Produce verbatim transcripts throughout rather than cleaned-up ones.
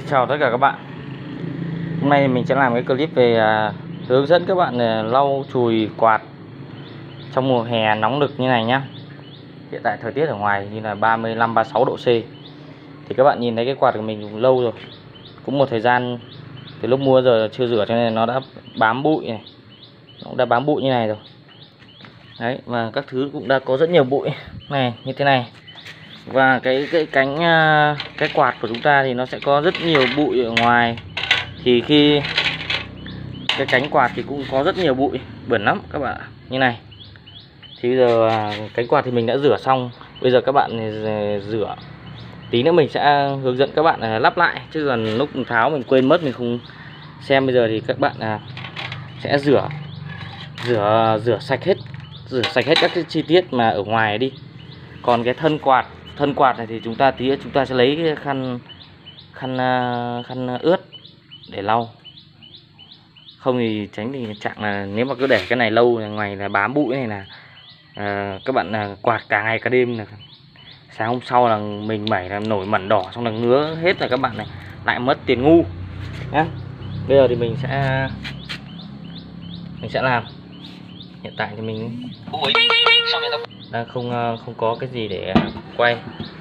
Chào tất cả các bạn. Hôm nay mình sẽ làm cái clip về à, hướng dẫn các bạn à, lau chùi quạt trong mùa hè nóng nực như này nhá. Hiện tại thời tiết ở ngoài như là ba mươi lăm ba mươi sáu độ C. Thì các bạn nhìn thấy cái quạt của mình dùng lâu rồi, cũng một thời gian từ lúc mua giờ chưa rửa cho nên nó đã bám bụi này, nó cũng đã bám bụi như này rồi. Đấy, và các thứ cũng đã có rất nhiều bụi này như thế này. Và cái cái cánh cái quạt của chúng ta thì nó sẽ có rất nhiều bụi ở ngoài. Thì khi cái cánh quạt thì cũng có rất nhiều bụi bẩn lắm các bạn như này. Thì bây giờ cánh quạt thì mình đã rửa xong. Bây giờ các bạn rửa, tí nữa mình sẽ hướng dẫn các bạn lắp lại. Chứ còn lúc tháo mình quên mất, mình không xem. Bây giờ thì các bạn sẽ rửa rửa rửa sạch hết, rửa sạch hết các cái chi tiết mà ở ngoài đi. Còn cái thân quạt thân quạt này thì chúng ta tí chúng ta sẽ lấy cái khăn khăn khăn ướt để lau. Không thì tránh tình trạng là nếu mà cứ để cái này lâu ngoài là bám bụi này là à, các bạn là quạt cả ngày cả đêm là sáng hôm sau là mình mẩy là nổi mẩn đỏ, xong là ngứa hết là các bạn này, lại mất tiền ngu nhá. Bây giờ thì mình sẽ mình sẽ làm. Hiện tại thì mình đang không không có cái gì để quay.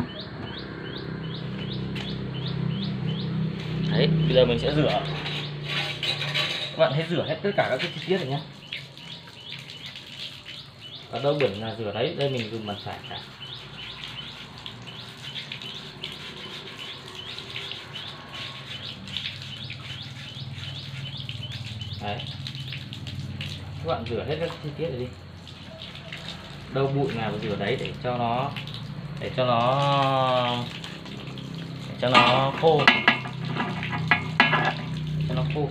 Đấy, bây giờ mình sẽ rửa. Các bạn hãy rửa hết tất cả các cái chi tiết này nhé. Ở đâu bẩn là rửa đấy. Đây mình dùng bàn chải cả. Đấy, các bạn rửa hết các chi tiết này đi. Đâu bụi nào rửa đấy để cho nó để cho nó để cho nó khô, để cho nó khô.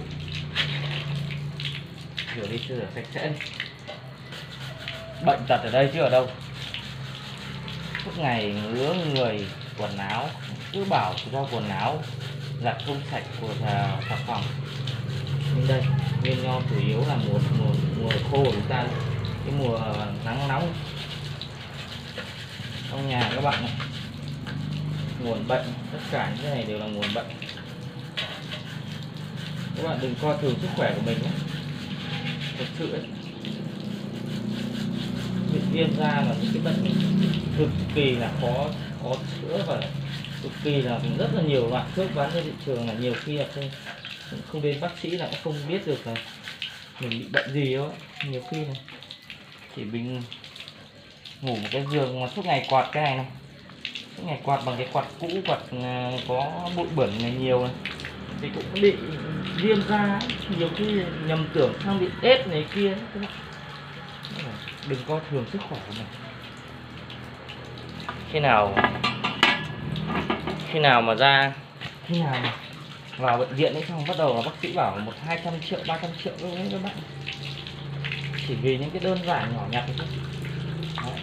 Rửa đi, rửa sạch sẽ đi. Bệnh tật ở đây chứ ở đâu. Suốt ngày ngứa người, quần áo cứ bảo do quần áo giặt không sạch của xà phòng. Nhưng đây nguyên do chủ yếu là mùa mùa mùa khô của chúng ta, cái mùa nắng nóng trong nhà các bạn này. Nguồn bệnh, tất cả những cái này đều là nguồn bệnh. Các bạn đừng coi thường sức khỏe của mình nhé. Thật sự ấy, bị viêm da là những cái bệnh cực kỳ là khó khó chữa, và cực kỳ là rất là nhiều loại thuốc bán trên thị trường, là nhiều khi là không không đến bác sĩ là cũng không biết được là mình bị bệnh gì đâu. Nhiều khi là chỉ mình ngủ một cái giường mà suốt ngày quạt cái này này, suốt ngày quạt bằng cái quạt cũ, quạt có bụi bẩn này nhiều này, thì cũng bị viêm da. Nhiều khi nhầm tưởng sang bị ết này kia. Đừng coi thường sức khỏe của mình. Khi nào khi nào mà ra khi nào mà vào bệnh viện ấy, xong bắt đầu là bác sĩ bảo một hai trăm triệu ba trăm triệu đâu đấy các bạn, chỉ vì những cái đơn giản nhỏ nhặt thôi. Đấy.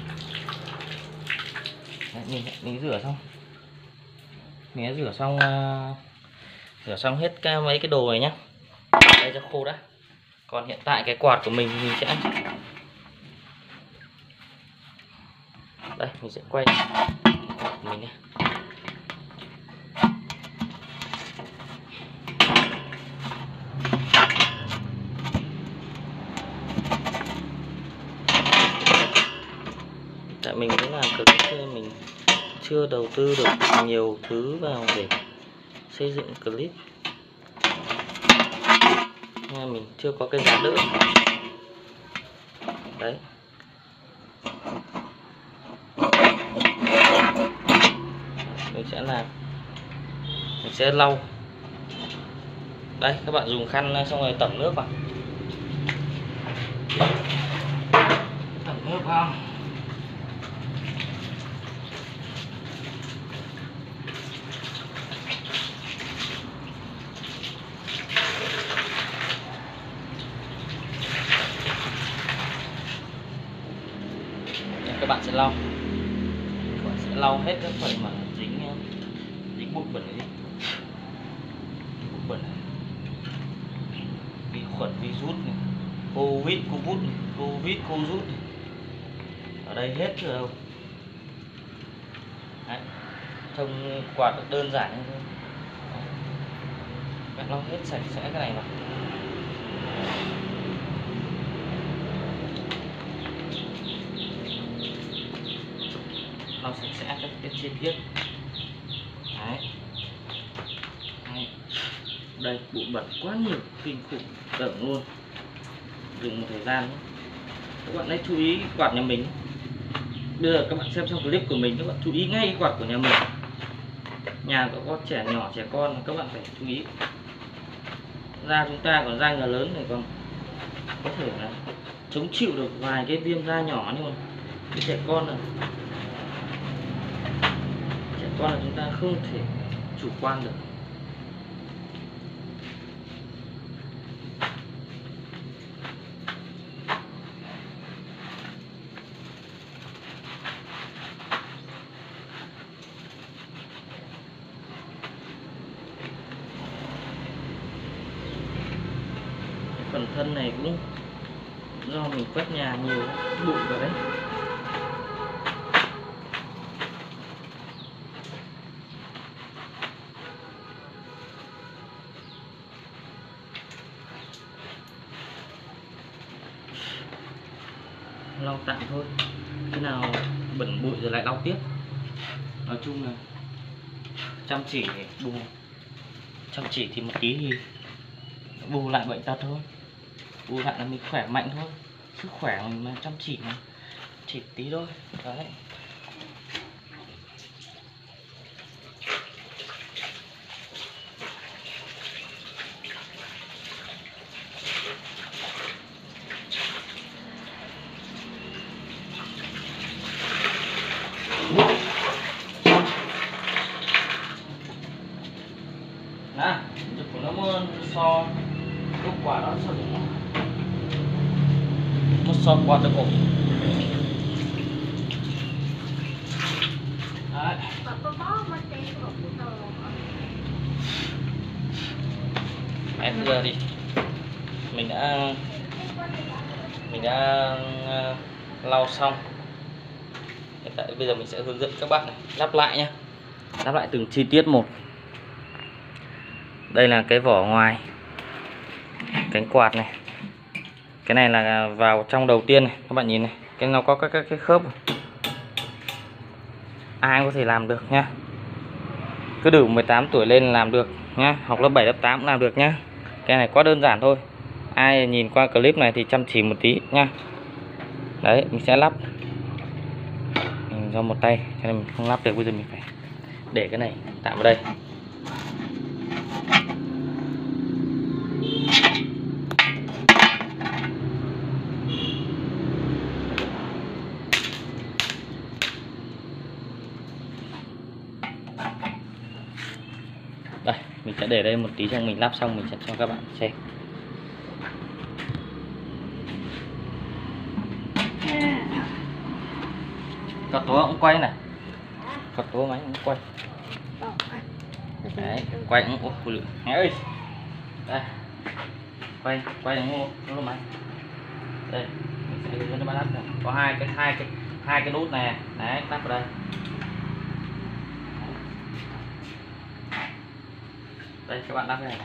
Đấy, mình mình rửa xong mình đã rửa xong uh, rửa xong hết cái mấy cái đồ này nhá. Đây cho khô đã. Còn hiện tại cái quạt của mình mình sẽ đây mình sẽ quay quạt của mình này. Tại mình cũng làm clip, mình chưa đầu tư được nhiều thứ vào để xây dựng clip, nên mình chưa có cái giá đỡ. Đấy, mình sẽ làm mình sẽ lau. Đây, các bạn dùng khăn xong rồi tẩm nước vào, tẩm nước vào. Các bạn sẽ lau, các bạn sẽ lau hết các phần mà dính dính bụi bẩn này đi. Bụi bẩn này, vi khuẩn, virus này, covid, covid, covid, covid này. Ở đây hết rồi đâu. Đấy, trông quạt đơn giản như thế. Phải lau hết sạch sẽ cái này vào. Lau sạch sẽ các cái chi tiết. Đấy. Đấy. Đây, bụi bẩn quá nhiều, kinh khủng tởm luôn. Dùng một thời gian nữa. Các bạn hãy chú ý quạt nhà mình. Bây giờ các bạn xem trong clip của mình, các bạn chú ý ngay quạt của nhà mình. Nhà có con trẻ nhỏ, trẻ con các bạn phải chú ý. Da chúng ta còn da người lớn này còn có thể là chống chịu được vài cái viêm da nhỏ, nhưng mà cái trẻ con là trẻ con là chúng ta không thể chủ quan được. Phần thân này cũng do mình quét nhà nhiều bụi vào đấy. Lau tạm thôi, khi nào bẩn bụi rồi lại lau tiếp. Nói chung là chăm chỉ bù, chăm chỉ thì một tí thì bù lại bệnh tật thôi, bù lại là mình khỏe mạnh thôi. Sức khỏe mình mà chăm chỉ mà chỉ tí thôi đấy. Nè, chụp của nó mơn so lúc quả nó sao đúng một so quả được ổn. Đấy. Đấy, bây giờ thì mình đã mình đã uh, lau xong. Hiện tại bây giờ mình sẽ hướng dẫn các bạn này, lắp lại nhé, lắp lại từng chi tiết một. Đây là cái vỏ ngoài cánh quạt này, cái này là vào trong đầu tiên này, các bạn nhìn này, cái nó có các cái khớp, ai cũng có thể làm được nhá, cứ đủ mười tám tuổi lên làm được nhá, học lớp bảy lớp tám cũng làm được nhá. Cái này quá đơn giản thôi, ai nhìn qua clip này thì chăm chỉ một tí nhá. Đấy, mình sẽ lắp, mình do một tay cho nên mình không lắp được, bây giờ mình phải để cái này tạm vào đây. Đây, mình sẽ để đây một tí, xong mình lắp xong mình sẽ cho các bạn xem. Cặp tố cũng quay này, cặp tố máy cũng quay. Đấy, quay cũng ốp phụ lượng. Nghe ơi, đây, quay quay cũng ốp máy. Đây, mình sẽ hướng dẫn các bạn lắp này. Có hai cái hai cái hai cái nút này, đấy, lắp vào đây. Đây các bạn lắp này,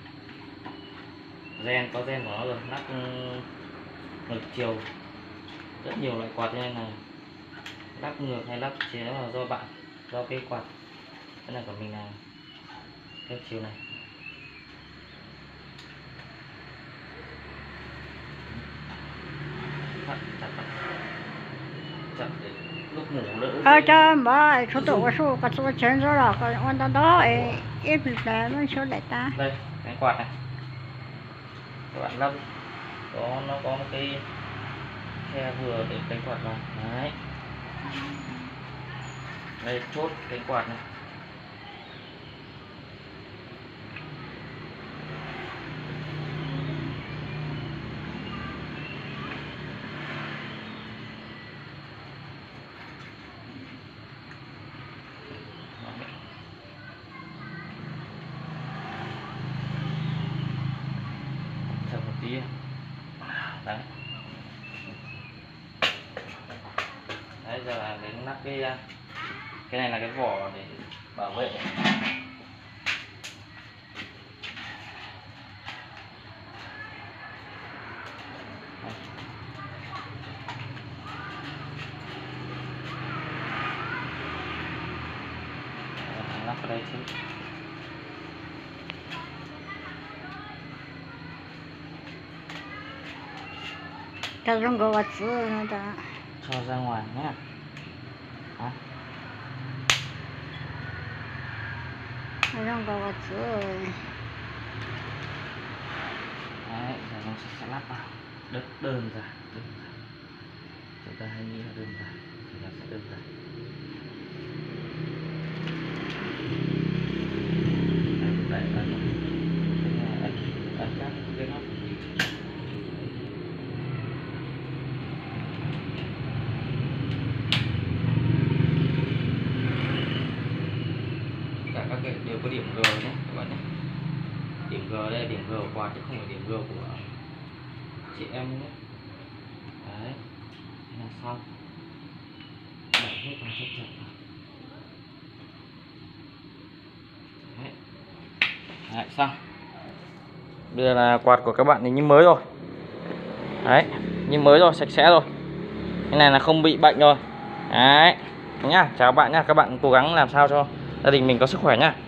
gen có gen của nó rồi, lắp ngược chiều, rất nhiều loại quạt như thế này, lắp ngược hay lắp chéo là do bạn, do cái quạt cái này của mình là theo chiều này. Chặt, chặt, chặt để lúc ngủ đỡ. 아, 저, 뭐, 저도 오시고, 가서 전소라, 온다, 너, 이, 빌다, 너, 쇼 됐다. Đây, cái quạt này, các bạn lắp, có nó có một cái khe vừa để cánh quạt vào. Đấy, đây chốt cánh quạt này. Chậm một tí. Đấy. Đấy, giờ là đến lắp cái cái này là cái vỏ để bảo vệ. Cái rong gò vật xưa nó ta cho ra ngoài nhé. Đó. cái rong gò vật xưa. Đấy, giờ nó sẽ, sẽ lắp vào đất đơn giản, đơn giản. Chúng ta hay nghĩ là đơn giản thì nó sẽ đơn giản. Đấy, đấy, đấy. Ấn, ấn các cái nắp. Cả các cái đều có điểm G nhé các bạn nhé. Điểm G đây là điểm G của quạt chứ không phải điểm G của chị em nhé. Đấy, thế là xong. Đẩy hết vào chặt chặt vào. Đấy. Đấy, xong. Bây giờ là quạt của các bạn thì như mới rồi. Đấy, như mới rồi, sạch sẽ rồi. Cái này là không bị bệnh rồi. Đấy nhá, chào các bạn nhá. Các bạn cố gắng làm sao cho gia đình mình có sức khỏe nhá.